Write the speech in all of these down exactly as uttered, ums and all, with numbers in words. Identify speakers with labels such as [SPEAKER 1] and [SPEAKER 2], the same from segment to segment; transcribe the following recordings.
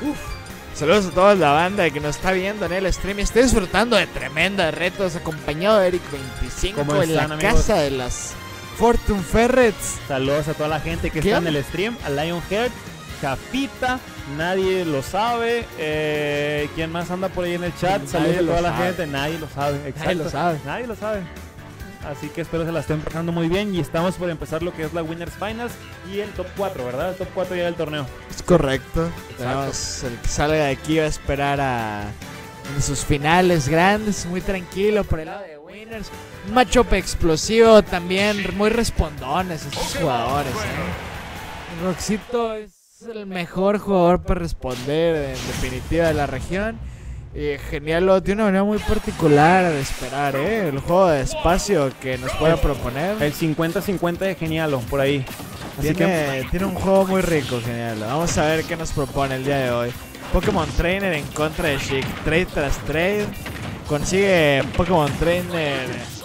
[SPEAKER 1] Uf. Saludos a toda la banda que nos está viendo en el stream. Estoy disfrutando de tremendos retos acompañado de Eric veinticinco en la amigos? casa de las Fortune Ferrets.
[SPEAKER 2] Saludos a toda la gente que está en el stream, a Lionheart, Capita, nadie lo sabe. Eh, ¿Quién más anda por ahí en el chat? Saludos a toda la gente, nadie lo sabe. Exacto.
[SPEAKER 1] Nadie lo sabe.
[SPEAKER 2] Nadie lo sabe. Así que espero se la estén pasando muy bien y estamos por empezar lo que es la Winners Finals y el top cuatro, ¿verdad? El top cuatro ya del torneo.
[SPEAKER 1] Es correcto. Tenemos el que salga de aquí va a esperar a en sus finales grandes, muy tranquilo por el lado de Winners. Un matchup explosivo también, muy respondones estos jugadores, ¿eh? Roxito es el mejor jugador para responder en definitiva de la región. Y Genialo tiene una manera muy particular de esperar, ¿eh? El juego de espacio que nos pueda proponer.
[SPEAKER 2] El cincuenta cincuenta de Genialo, por ahí.
[SPEAKER 1] Así tiene, que... tiene un juego muy rico, Genialo. Vamos a ver qué nos propone el día de hoy. Pokémon Trainer en contra de Sheik. Trade tras trade. Consigue Pokémon Trainer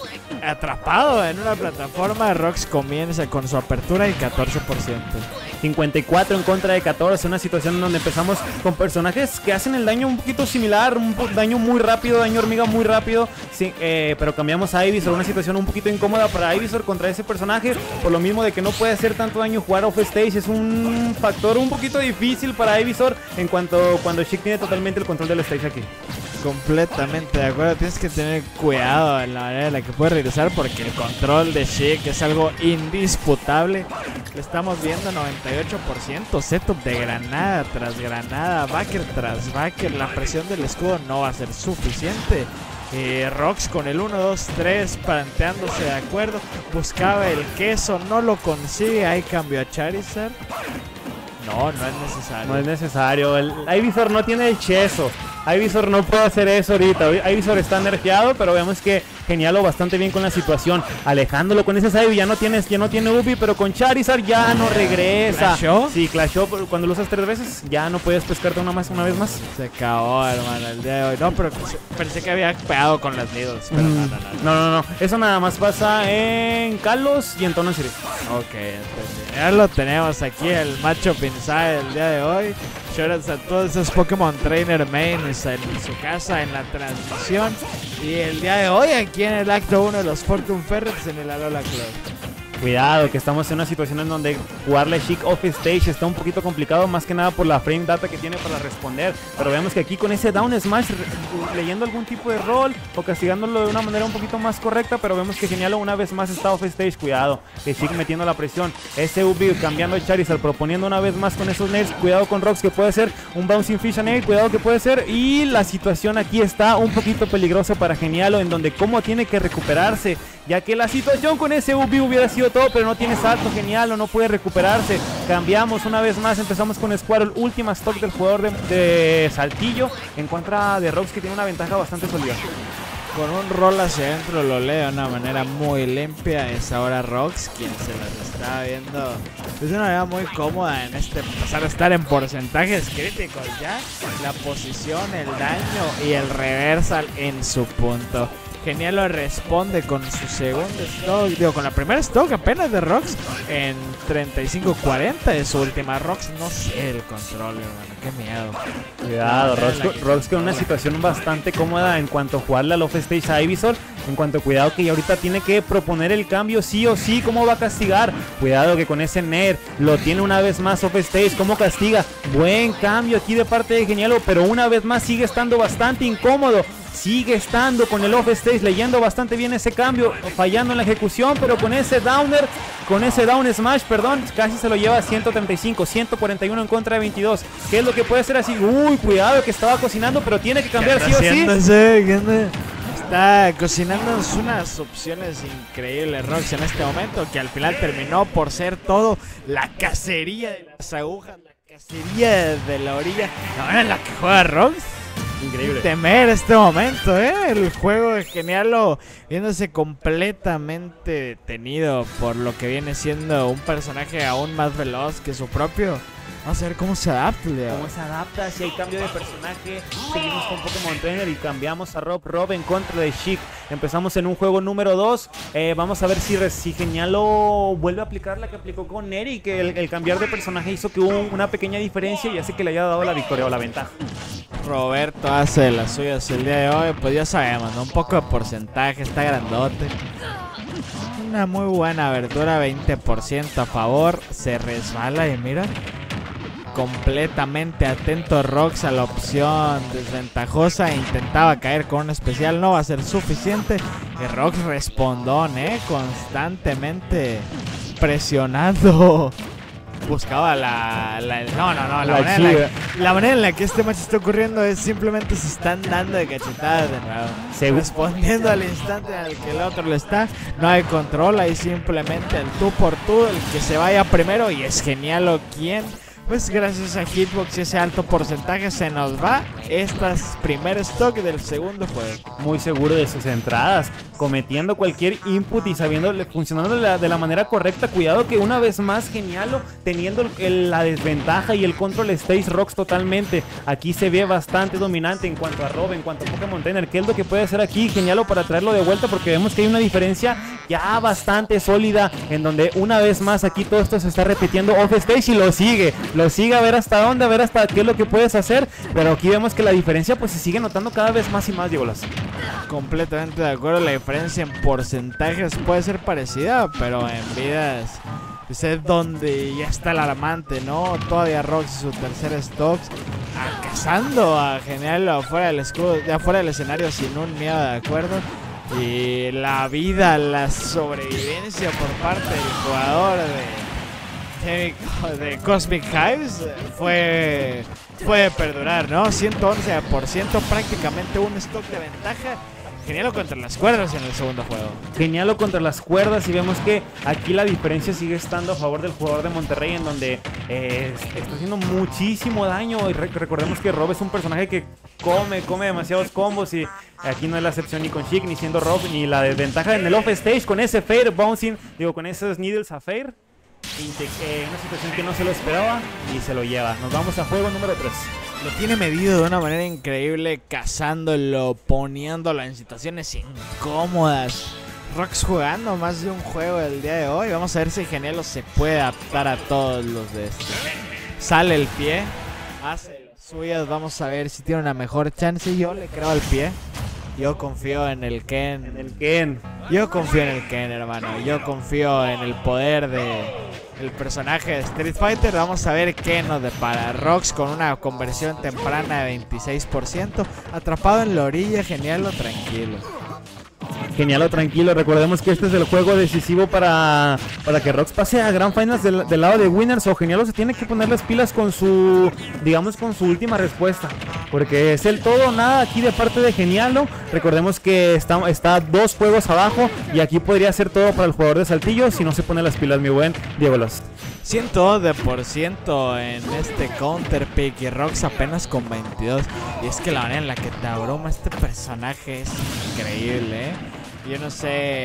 [SPEAKER 1] atrapado en una plataforma. Rox comienza con su apertura y catorce por ciento.
[SPEAKER 2] cincuenta y cuatro en contra de catorce, una situación donde empezamos con personajes que hacen el daño un poquito similar, un daño muy rápido, daño hormiga muy rápido, sí, eh, pero cambiamos a Ivysaur, una situación un poquito incómoda para Ivysaur contra ese personaje, por lo mismo de que no puede hacer tanto daño jugar off stage, es un factor un poquito difícil para Ivysaur en cuanto cuando Sheik tiene totalmente el control del stage aquí.
[SPEAKER 1] Completamente de acuerdo, tienes que tener cuidado en la manera en la que puedes regresar porque el control de Sheik es algo indisputable. Le estamos viendo noventa y ocho por ciento, setup de granada tras granada, backer tras backer. La presión del escudo no va a ser suficiente. Eh, Rox con el uno, dos, tres planteándose de acuerdo. Buscaba el queso, no lo consigue. Hay cambio a Charizard. No, no es necesario.
[SPEAKER 2] No es necesario. El Ivysaur no tiene el cheso. Ivysaur no puede hacer eso ahorita. Ivysaur está nerfeado, pero vemos que Genialo bastante bien con la situación. Alejándolo con ese Ivy, ya no tienes, ya no tiene Ubi, pero con Charizard ya no regresa.
[SPEAKER 1] ¿Clashó?
[SPEAKER 2] Sí, clashó. Cuando lo usas tres veces, ya no puedes pescarte una más, una vez más.
[SPEAKER 1] Se acabó, hermano, el día de hoy. No, pero pensé que había pegado con las needles, pero mm. no, no, no, no.
[SPEAKER 2] No, no, no. Eso nada más pasa en Kalos y en Tono City.
[SPEAKER 1] Ok, entonces ya lo tenemos aquí, el matchup inside el día de hoy. Shoutouts a todos esos Pokémon Trainer mains en su casa, en la transmisión. Y el día de hoy aquí en el acto uno de los Fortune Ferrets en el Alola Club.
[SPEAKER 2] Cuidado, que estamos en una situación en donde jugarle Sheik off stage está un poquito complicado, más que nada por la frame data que tiene para responder. Pero vemos que aquí con ese down smash, leyendo algún tipo de rol o castigándolo de una manera un poquito más correcta, pero vemos que Genialo una vez más está off stage. Cuidado, que Sheik metiendo la presión. Ese Ubi cambiando el Charizard, proponiendo una vez más con esos nails. Cuidado con Rox, que puede ser un Bouncing Fish and Nail. Cuidado que puede ser. Y la situación aquí está un poquito peligrosa para Genialo, en donde cómo tiene que recuperarse, ya que la situación con ese Ubi hubiera sido todo, pero no tiene salto. Genialo no puede recuperarse. Cambiamos una vez más, empezamos con Squirtle, última stock del jugador de, de Saltillo en contra de Rox, que tiene una ventaja bastante sólida.
[SPEAKER 1] Con un rol hacia adentro lo lee de una manera muy limpia. Es ahora Rox quien se las está viendo de una manera muy cómoda en este pasar a estar en porcentajes críticos ya. La posición, el daño y el reversal en su punto. Genialo responde con su segundo stock, digo, con la primera stock apenas de Rox en treinta y cinco cuarenta de su última. Rox no sé el control, hermano, qué miedo.
[SPEAKER 2] Cuidado, Rox, Rox con una situación bastante cómoda en cuanto a jugarle al off stage a Ivysaur. En cuanto a cuidado que ahorita tiene que proponer el cambio sí o sí. ¿Cómo va a castigar? Cuidado que con ese Nair lo tiene una vez más off stage. ¿Cómo castiga? Buen cambio aquí de parte de Genialo, pero una vez más sigue estando bastante incómodo. Sigue estando con el off stage, leyendo bastante bien ese cambio, fallando en la ejecución, pero con ese downer, con ese down smash, perdón, casi se lo lleva a ciento treinta y cinco, ciento cuarenta y uno en contra de veintidós. ¿Qué es lo que puede ser así? Uy, cuidado que estaba cocinando, pero tiene que cambiar sí o sí.
[SPEAKER 1] Está cocinando unas opciones increíbles Rox en este momento, que al final terminó por ser todo la cacería de las agujas, la cacería de la orilla. La manera en la que juega Rox
[SPEAKER 2] Increíble.
[SPEAKER 1] Temer este momento, ¿eh? El juego de Genialo viéndose completamente detenido por lo que viene siendo un personaje aún más veloz que su propio. Vamos a ver cómo se adapta, Leo.
[SPEAKER 2] Cómo se adapta, si hay cambio de personaje. Seguimos con Pokémon Trainer y cambiamos a Rob. Rob en contra de Sheik. Empezamos en un juego número dos. Eh, vamos a ver si, si Genialo vuelve a aplicar la que aplicó con Neri. Que el, el cambiar de personaje hizo que hubo una pequeña diferencia y hace que le haya dado la victoria o la ventaja.
[SPEAKER 1] Roberto hace las suyas el día de hoy. Pues ya sabemos, ¿no? Un poco de porcentaje, está grandote. Una muy buena abertura, veinte por ciento a favor. Se resbala y mira. Completamente atento Rox a la opción desventajosa. Intentaba caer con un especial, no va a ser suficiente. Y Rox respondón, eh, constantemente presionando. Buscaba la, la no, no, no, la, la, manera en la, la manera en la que este match está ocurriendo es simplemente se están dando de cachetadas de nuevo.
[SPEAKER 2] Según
[SPEAKER 1] respondiendo al instante en el que el otro lo está. No hay control, ahí simplemente el tú por tú, el que se vaya primero. Y es Genialo quien, pues gracias a Hitbox y ese alto porcentaje, se nos va estas primer stock del segundo juego.
[SPEAKER 2] Muy seguro de sus entradas, cometiendo cualquier input y sabiéndole, funcionando de la, de la manera correcta. Cuidado que una vez más Genialo teniendo el, el, la desventaja y el control stage Rox totalmente. Aquí se ve bastante dominante en cuanto a Rob, en cuanto a Pokémon Trainer. ¿Qué es lo que puede hacer aquí Genialo para traerlo de vuelta? Porque vemos que hay una diferencia ya bastante sólida, en donde una vez más aquí todo esto se está repitiendo off stage y lo sigue. Lo sigue a ver hasta dónde, a ver hasta qué es lo que puedes hacer. Pero aquí vemos que la diferencia pues se sigue notando cada vez más y más, Diego Las.
[SPEAKER 1] Completamente de acuerdo, la diferencia en porcentajes puede ser parecida, pero en vidas es donde ya está el alarmante, ¿no? Todavía Rox y su tercer stock cazando a Genialo afuera del escudo, ya fuera del escenario sin un miedo, de acuerdo. Y la vida, la sobrevivencia por parte del jugador de de Cosmic Hives fue puede perdurar, ¿no? ciento once por ciento, prácticamente un stock de ventaja. Genialo contra las cuerdas en el segundo juego.
[SPEAKER 2] Genialo contra las cuerdas y vemos que aquí la diferencia sigue estando a favor del jugador de Monterrey, en donde eh, está haciendo muchísimo daño. Y re recordemos que Rob es un personaje que come, come demasiados combos y aquí no es la excepción ni con Sheik, ni siendo Rob, ni la desventaja en el off stage con ese Fair bouncing, digo, con esos needles a Fair. Eh, una situación que no se lo esperaba y se lo lleva. Nos vamos a juego número tres.
[SPEAKER 1] Lo tiene medido de una manera increíble, cazándolo, poniéndolo en situaciones incómodas. Rox jugando más de un juego el día de hoy. Vamos a ver si Genialo se puede adaptar a todos los de estos. Sale el pie, hace las suyas. Vamos a ver si tiene una mejor chance. Yo le creo al pie. Yo confío en el Ken.
[SPEAKER 2] En el Ken.
[SPEAKER 1] Yo confío en el Ken, hermano. Yo confío en el poder de el personaje de Street Fighter. Vamos a ver qué nos depara. Rox con una conversión temprana de veintiséis por ciento. Atrapado en la orilla, Genialo tranquilo.
[SPEAKER 2] Genialo tranquilo, recordemos que este es el juego decisivo para, para que Rox pase a Grand Finals del, del lado de Winners. O Genialo se tiene que poner las pilas con su, digamos, con su última respuesta, porque es el todo o nada aquí de parte de Genialo. Recordemos que está, está dos juegos abajo y aquí podría ser todo para el jugador de Saltillo si no se pone las pilas, mi buen Diego Lost.
[SPEAKER 1] ciento dos por ciento en este counter pick y Rox apenas con veintidós. Y es que la manera en la que te abruma este personaje es increíble, ¿eh? Yo no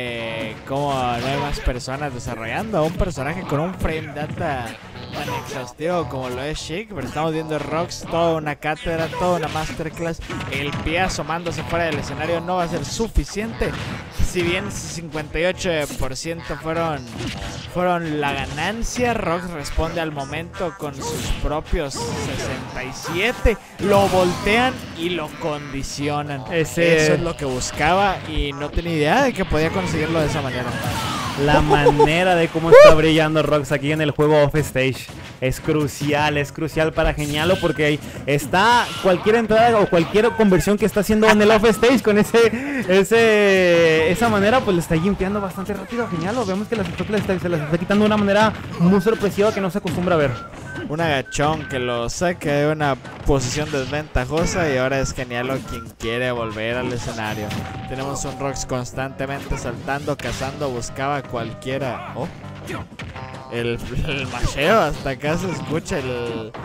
[SPEAKER 1] sé cómo no hay más personas desarrollando a un personaje con un frame data tan exhaustivo como lo es Sheik, pero estamos viendo Rox, toda una cátedra, toda una masterclass. El pie asomándose fuera del escenario no va a ser suficiente. Si bien cincuenta y ocho por ciento fueron, fueron la ganancia, Rox responde al momento con sus propios sesenta y siete. Lo voltean y lo condicionan.
[SPEAKER 2] Ese...
[SPEAKER 1] Eso es lo que buscaba y no tenía idea de que podía conseguirlo de esa manera.
[SPEAKER 2] La manera de cómo está brillando Rox aquí en el juego off stage es crucial, es crucial para Genialo, porque está cualquier entrada o cualquier conversión que está haciendo en el off stage con ese, ese esa manera, pues le está limpiando bastante rápido a Genialo. Vemos que las está, se las está quitando de una manera muy sorpresiva que no se acostumbra a ver.
[SPEAKER 1] Un agachón que lo saca de una posición desventajosa y ahora es Genialo quien quiere volver al escenario. Tenemos un Rox constantemente saltando, cazando, buscaba cualquiera. Oh. El, el macheo, hasta acá se escucha el,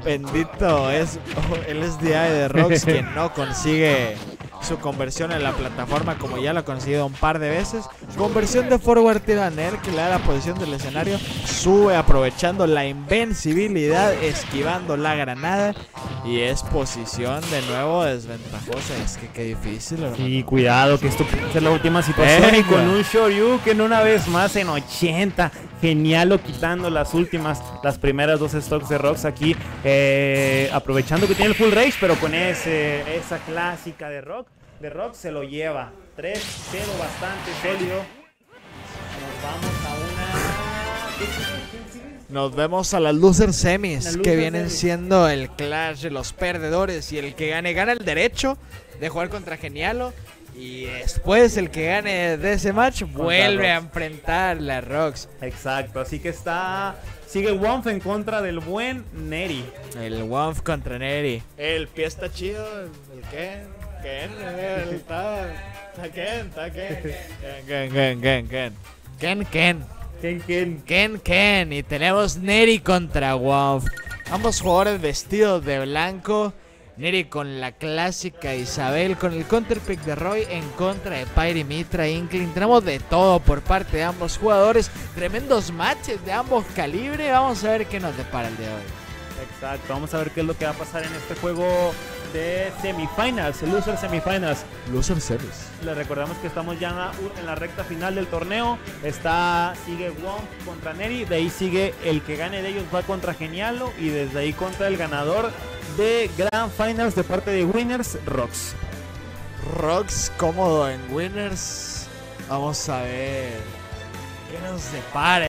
[SPEAKER 1] Bendito es oh, el S D I de Rox, quien no consigue su conversión en la plataforma como ya lo ha conseguido un par de veces. Conversión de forward tiranel que le da la posición del escenario. Sube aprovechando la invencibilidad, esquivando la granada. Y es posición de nuevo desventajosa. Es que qué difícil, ¿verdad?
[SPEAKER 2] Y cuidado que esto puede ser la última situación.
[SPEAKER 1] Venga.
[SPEAKER 2] Y con un Shoryuken una vez más en ochenta. Genialo quitando las últimas, las primeras dos stocks de Rox aquí. Eh, aprovechando que tiene el full rage, pero con ese, esa clásica de Rox. De Rox se lo lleva. tres cero bastante sólido. Nos vamos a una... ¿Qué sigue? ¿Quién sigue?
[SPEAKER 1] Nos vemos a las loser semis,
[SPEAKER 2] Las
[SPEAKER 1] que
[SPEAKER 2] loser
[SPEAKER 1] vienen
[SPEAKER 2] semis.
[SPEAKER 1] siendo el clash de los perdedores. Y el que gane, gana el derecho de jugar contra Genialo. Y después el que gane de ese match vuelve a
[SPEAKER 2] Rox.
[SPEAKER 1] enfrentar la Rox.
[SPEAKER 2] Exacto, así que está... Sigue Womf en contra del buen Neri.
[SPEAKER 1] El Womf contra Neri. El pie está chido, el Ken, Ken, el está, está Ken, está Ken. Ken, Ken, Ken, Ken. Ken, Ken.
[SPEAKER 2] ¿Quién, quién?
[SPEAKER 1] Ken, Ken. Y tenemos Neri contra Womf. Ambos jugadores vestidos de blanco. Neri con la clásica Isabel, con el counterpick de Roy en contra de Pyre, Mitra, Inkling. Tenemos de todo por parte de ambos jugadores. Tremendos matches de ambos calibres. Vamos a ver qué nos depara el día de hoy.
[SPEAKER 2] Exacto, vamos a ver qué es lo que va a pasar en este juego de semifinals, loser semifinals.
[SPEAKER 1] Loser Series.
[SPEAKER 2] Les recordamos que estamos ya en la, en la recta final del torneo. Está, sigue Womp contra Neri, de ahí sigue el que gane de ellos va contra Genialo y desde ahí contra el ganador de Grand Finals de parte de Winners, Rox.
[SPEAKER 1] Rox cómodo en Winners. Vamos a ver qué nos depara.